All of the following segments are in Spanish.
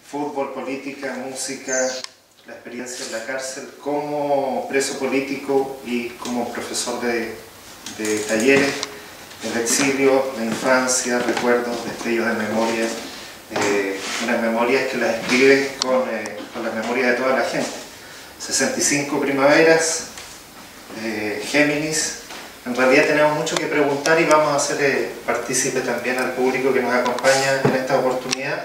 fútbol, política, música, la experiencia en la cárcel como preso político y como profesor de talleres, el exilio, la infancia, recuerdos, destellos de memorias, unas memorias que las escribe con la memoria de toda la gente. 65 primaveras, Géminis. En realidad tenemos mucho que preguntar y vamos a hacer partícipe también al público que nos acompaña en esta oportunidad.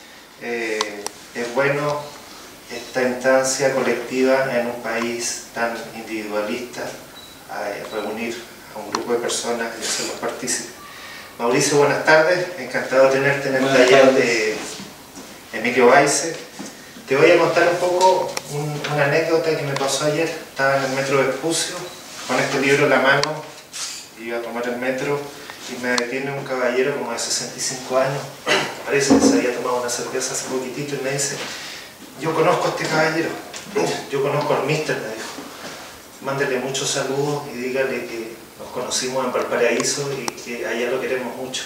Es bueno esta instancia colectiva en un país tan individualista, reunir a un grupo de personas y hacerlos partícipes. Mauricio, buenas tardes, encantado de tenerte en el taller de Emilio Baize. Te voy a contar un poco una anécdota que me pasó ayer. Estaba en el metro de Vespucio, con este libro en la mano, iba a tomar el metro y me detiene un caballero como de 65 años, parece que se había tomado una cerveza hace poquitito, y me dice: yo conozco a este caballero, yo conozco al mister, me dijo, mándele muchos saludos y dígale que nos conocimos en Valparaíso y que allá lo queremos mucho.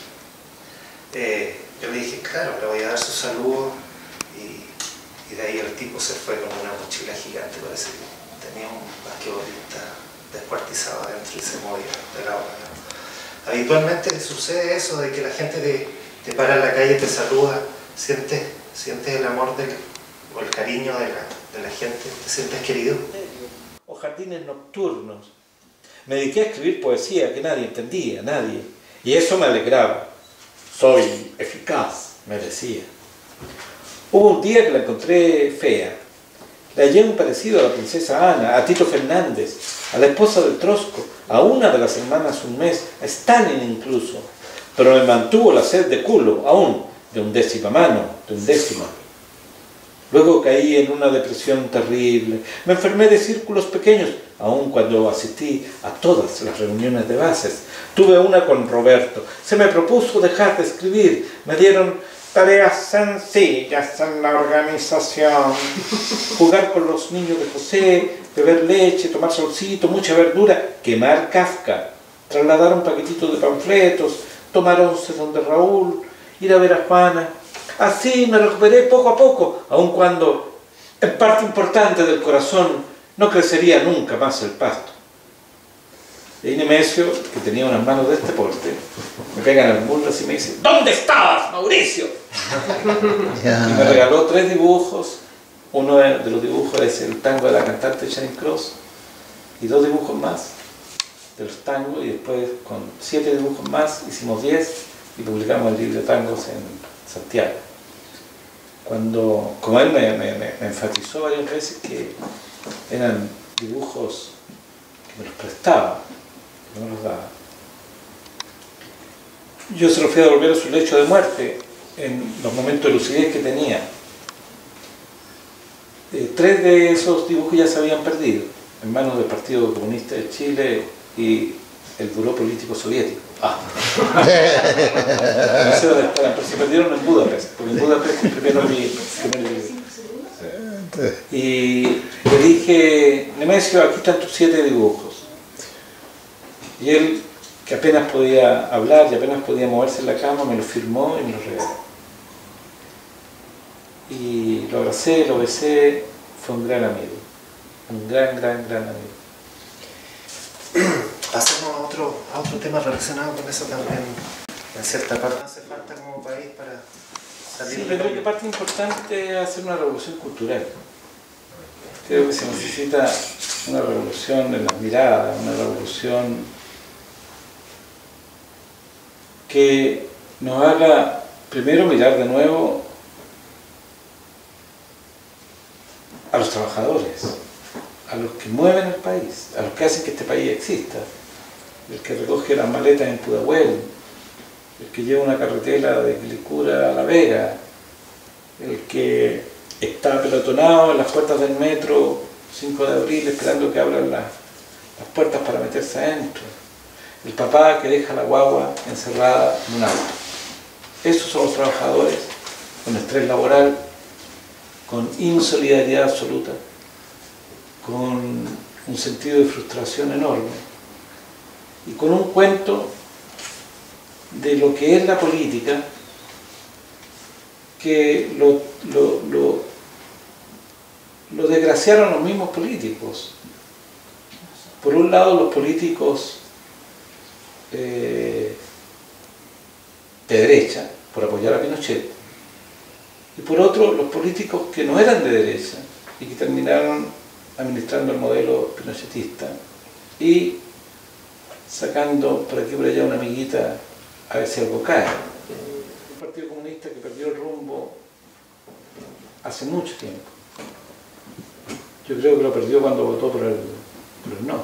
Yo le dije, claro, le voy a dar sus saludos, y de ahí el tipo se fue con una mochila gigante, parece que tenía un basquetbolista descuartizado adentro y se movía de la hora. Habitualmente sucede eso de que la gente te para en la calle, te saluda, sientes el amor o el cariño de la gente, te sientes querido. O jardines nocturnos. Me dediqué a escribir poesía que nadie entendía, nadie. Y eso me alegraba. Soy eficaz, me decía. Hubo un día que la encontré fea. Le hallé un parecido a la princesa Ana, a Tito Fernández, a la esposa del Trosco, a una de las hermanas Unmés, a Stalin incluso. Pero me mantuvo la sed de culo, aún, de 1/10 mano, de 1/10. Luego caí en una depresión terrible. Me enfermé de círculos pequeños, aun cuando asistí a todas las reuniones de bases. Tuve una con Roberto. Se me propuso dejar de escribir. Me dieron tareas sencillas en la organización. Jugar con los niños de José, beber leche, tomar solcito, mucha verdura, quemar Kafka, trasladar un paquetito de panfletos, tomar 11 donde Raúl, ir a ver a Juana. Así me recuperé poco a poco, aun cuando en parte importante del corazón no crecería nunca más el pasto. Y Nemesio, que tenía unas manos de este porte, me pega en el muslo y me dice: ¿dónde estabas, Mauricio? Y me regaló 3 dibujos. Uno de los dibujos es el tango de la cantante Charing Cross, y 2 dibujos más de los tangos, y después con 7 dibujos más hicimos 10 y publicamos el libro de tangos en Santiago. Como él me enfatizó varias veces que eran dibujos que me los prestaba, que no me los daba. Yo se los fui a devolver a su lecho de muerte en los momentos de lucidez que tenía. 3 de esos dibujos ya se habían perdido en manos del Partido Comunista de Chile y el Buró Político Soviético. No sé dónde estarán, pero se perdieron en Budapest, porque en Budapest imprimieron mi primer libro. Y le dije: Nemesio, aquí están tus 7 dibujos. Y él, que apenas podía hablar y apenas podía moverse en la cama, me los firmó y me los regaló. Y lo abracé, lo besé, fue un gran amigo, un gran amigo. Pasemos a otro tema relacionado con eso también, en cierta parte. Hace falta como país para salir. Sí, pero parte importante es hacer una revolución cultural. Creo que se necesita una revolución en las miradas, una revolución que nos haga primero mirar de nuevo a los trabajadores, a los que mueven el país, a los que hacen que este país exista, el que recoge las maletas en Pudahuel, el que lleva una carretera de Quilicura a La Vega, el que está pelotonado en las puertas del metro 5 de abril esperando que abran las puertas para meterse adentro, el papá que deja la guagua encerrada en un auto. Esos son los trabajadores con estrés laboral, con insolidaridad absoluta, con un sentido de frustración enorme y con un cuento de lo que es la política que lo desgraciaron los mismos políticos. Por un lado, los políticos de derecha, por apoyar a Pinochet, y por otro, los políticos que no eran de derecha y que terminaron administrando el modelo pinochetista y sacando por aquí y por allá una amiguita a ver si algo cae. Un partido comunista que perdió el rumbo hace mucho tiempo. Yo creo que lo perdió cuando votó por el no.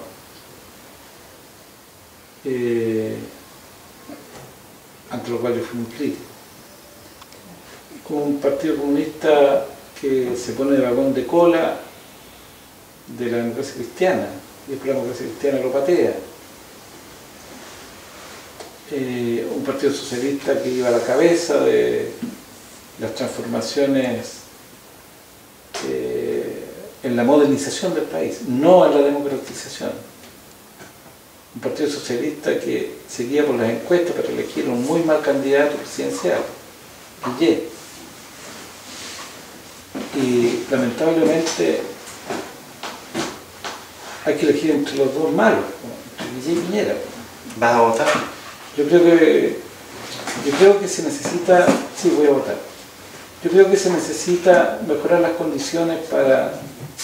Ante lo cual yo fui muy crítico. Como un partido comunista que se pone de vagón de cola de la democracia cristiana, y después la democracia cristiana lo patea. Un partido socialista que iba a la cabeza de las transformaciones en la modernización del país, no en la democratización. Un partido socialista que seguía por las encuestas para elegir un muy mal candidato presidencial, Guillén. Y lamentablemente hay que elegir entre los dos malos, entre Guillén y Piñera. ¿Vas a votar? Yo creo que se necesita, sí, voy a votar. Yo creo que se necesita mejorar las condiciones para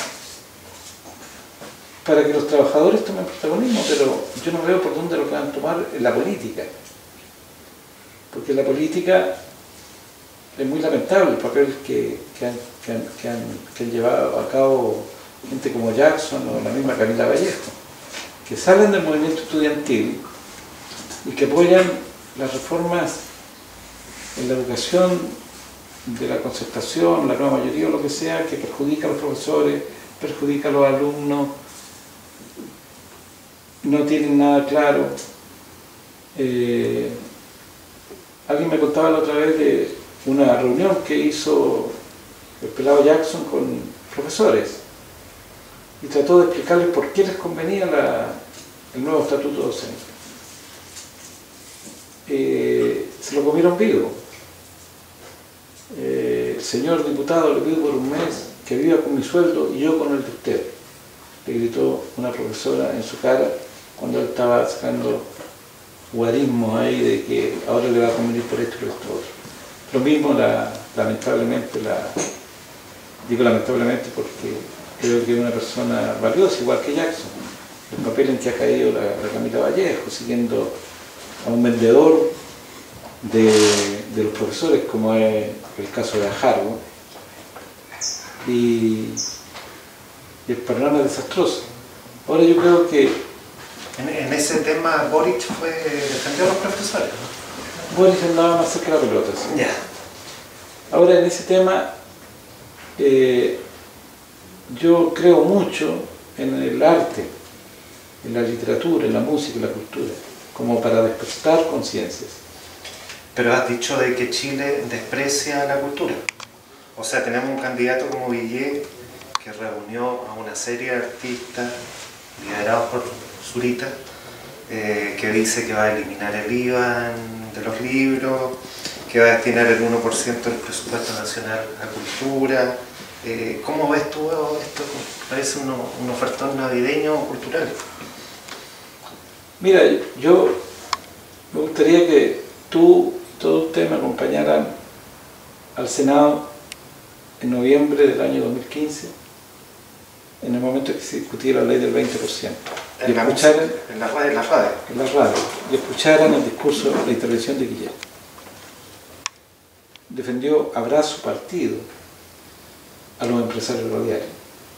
que los trabajadores tomen protagonismo, pero yo no veo por dónde lo puedan tomar en la política. Porque en la política es muy lamentable el papel que han llevado a cabo gente como Jackson o la misma Camila Vallejo, que salen del movimiento estudiantil y que apoyan las reformas en la educación de la concertación, la nueva mayoría o lo que sea, que perjudica a los profesores, perjudica a los alumnos, no tienen nada claro. Alguien me contaba la otra vez de una reunión que hizo el pelado Jackson con profesores y trató de explicarles por qué les convenía el nuevo estatuto docente. Se lo comieron vivo. El señor diputado le pido por un mes que viva con mi sueldo y yo con el de usted, le gritó una profesora en su cara cuando él estaba sacando guarismos ahí de que ahora le va a convenir por esto y por esto otro. Lo mismo, lamentablemente, digo lamentablemente porque creo que es una persona valiosa, igual que Jackson, el papel en que ha caído la Camila Vallejo, siguiendo a un vendedor de los profesores, como es el caso de Ajargo, y el panorama es desastroso. Ahora yo creo que en ese tema Boric defendió a los profesores, ¿no? Boric andaba más cerca de la pelota, ¿sí? Ya. Ahora en ese tema yo creo mucho en el arte, en la literatura, en la música, en la cultura, como para despertar conciencias. Pero has dicho de que Chile desprecia la cultura. O sea, tenemos un candidato como Guillén que reunió a una serie de artistas liderados por Zurita, que dice que va a eliminar el IVA de los libros, que va a destinar el 1% del presupuesto nacional a cultura. ¿Cómo ves tú esto? Parece un ofertón navideño cultural. Mira, yo me gustaría que tú y todos ustedes me acompañaran al Senado en noviembre del año 2015, en el momento en que se discutía la ley del 20%. En la radio. Y escucharan el discurso, la intervención de Guillén. Defendió a brazo partido a los empresarios radiales.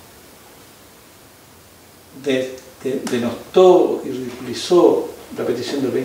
Denostó y ridiculizó la petición del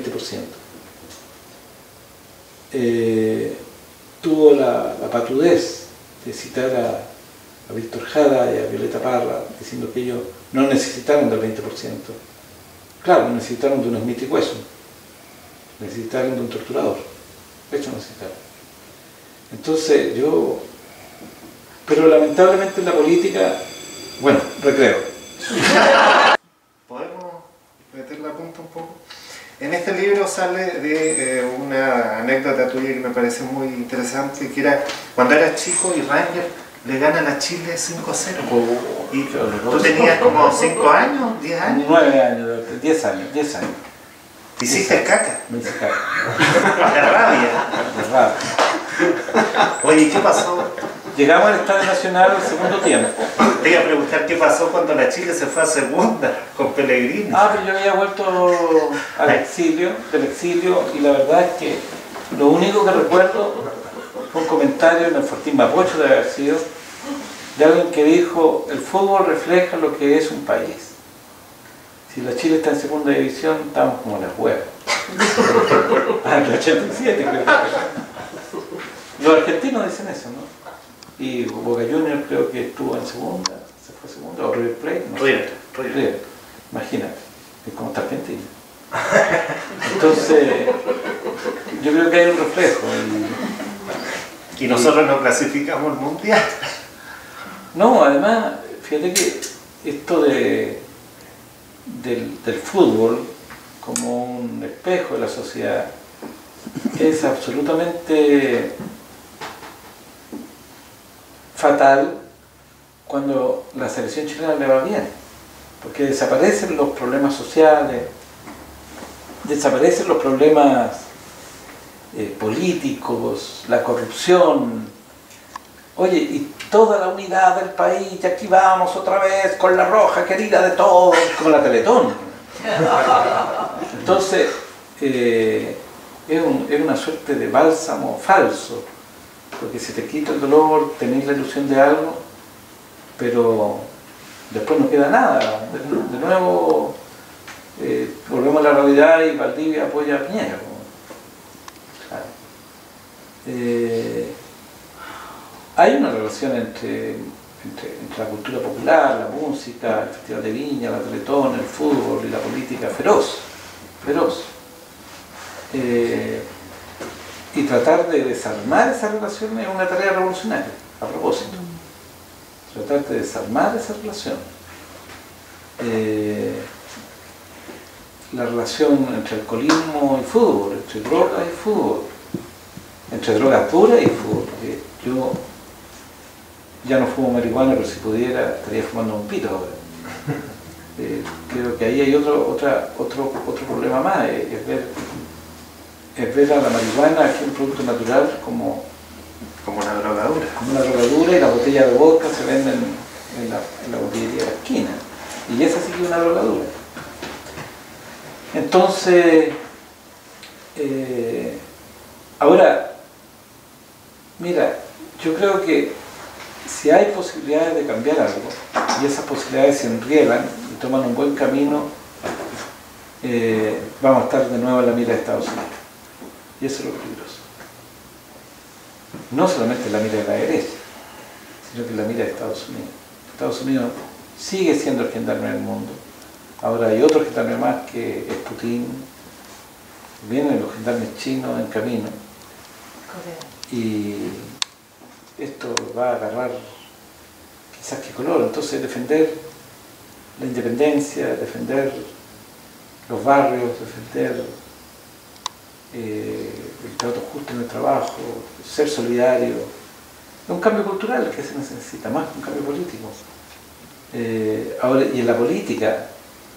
20%. Tuvo la patudez de citar a Víctor Jara y a Violeta Parra diciendo que ellos no necesitaron del 20%. Claro, necesitaron de un Smith y Wesson, necesitaron de un torturador, eso necesitaron. Entonces pero lamentablemente en la política, bueno, recreo. ¿Podemos meter la punta un poco? En este libro sale de una anécdota tuya que me parece muy interesante, que era cuando eras chico y Rangers le ganan a Chile 5-0. Y tú tenías como 5 años, 10 años. 9 años, 10 años, 10 años. ¿Te hiciste caca? Me hice caca. De rabia. De rabia. Oye, ¿qué pasó? Llegamos al Estadio Nacional al segundo tiempo. Te iba a preguntar qué pasó cuando la Chile se fue a segunda con Pellegrini. Pero yo había vuelto del exilio, y la verdad es que lo único que recuerdo fue un comentario en el Fortín Mapocho de haber sido de alguien que dijo: el fútbol refleja lo que es un país. Si la Chile está en segunda división, estamos como las huevas. En el 87 creo que. Los argentinos dicen eso, ¿no? Y Boca Juniors creo que estuvo en segunda, se fue a segunda, o River Plate, no sé. River. Imagínate, es como está Argentina. Entonces, yo creo que hay un reflejo. Y nosotros no clasificamos al mundial. No, además, fíjate que esto del fútbol como un espejo de la sociedad es absolutamente fatal cuando la selección chilena le va bien, porque desaparecen los problemas sociales, desaparecen los problemas políticos, la corrupción. Oye, y toda la unidad del país, y aquí vamos otra vez con la roja querida de todos, como la Teletón. Entonces, es una suerte de bálsamo falso, porque se te quita el dolor, tenés la ilusión de algo, pero después no queda nada. De nuevo, volvemos a la realidad y Valdivia apoya a Piñera. Hay una relación entre la cultura popular, la música, el Festival de Viña, la Teletón, el fútbol y la política feroz. Y tratar de desarmar esa relación es una tarea revolucionaria, a propósito. Tratar de desarmar esa relación. La relación entre alcoholismo y fútbol, entre drogas y fútbol, entre drogas puras y fútbol. Porque yo ya no fumo marihuana, pero si pudiera estaría fumando un pito ahora. Creo que ahí hay otro problema más, es ver a la marihuana, que es un producto natural, como una drogadura. Como una drogadura, y las botellas de vodka se venden en la botillería de la esquina. Y esa sí que es una drogadura. Entonces, ahora, mira, yo creo que si hay posibilidades de cambiar algo, y esas posibilidades se enrielan y toman un buen camino, vamos a estar de nuevo en la mira de Estados Unidos. Y eso es lo peligroso. No solamente en la mira de la derecha, sino que en la mira de Estados Unidos. Estados Unidos sigue siendo el gendarme del mundo. Ahora hay otro gendarme más, que es Putin. Vienen los gendarmes chinos en camino. Y esto va a agarrar quizás qué color. Entonces defender la independencia, defender los barrios, defender el trato justo en el trabajo, ser solidario, es un cambio cultural que se necesita más que un cambio político. Ahora, y en la política,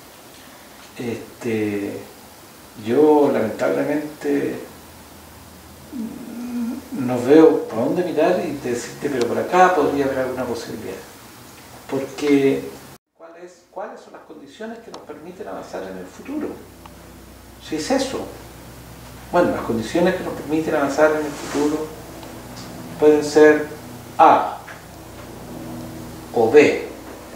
yo lamentablemente no veo para dónde mirar y decirte, pero por acá podría haber alguna posibilidad. Porque, ¿cuáles son las condiciones que nos permiten avanzar en el futuro? Si es eso. Bueno, las condiciones que nos permiten avanzar en el futuro pueden ser A o B.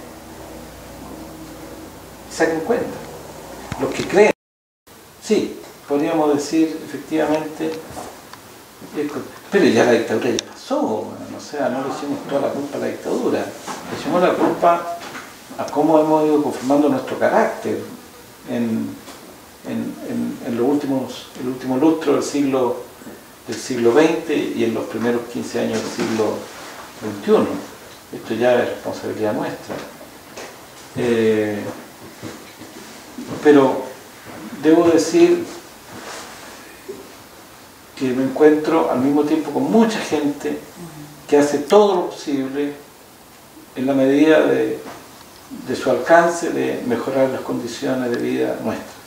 Saquen cuenta. Los que creen, sí, podríamos decir efectivamente, pero ya la dictadura ya pasó, o sea, no le echemos toda la culpa a la dictadura, le echemos la culpa a cómo hemos ido conformando nuestro carácter en el último lustro del siglo XX y en los primeros 15 años del siglo XXI. Esto ya es responsabilidad nuestra. Pero debo decir que me encuentro al mismo tiempo con mucha gente que hace todo lo posible en la medida de su alcance de mejorar las condiciones de vida nuestras.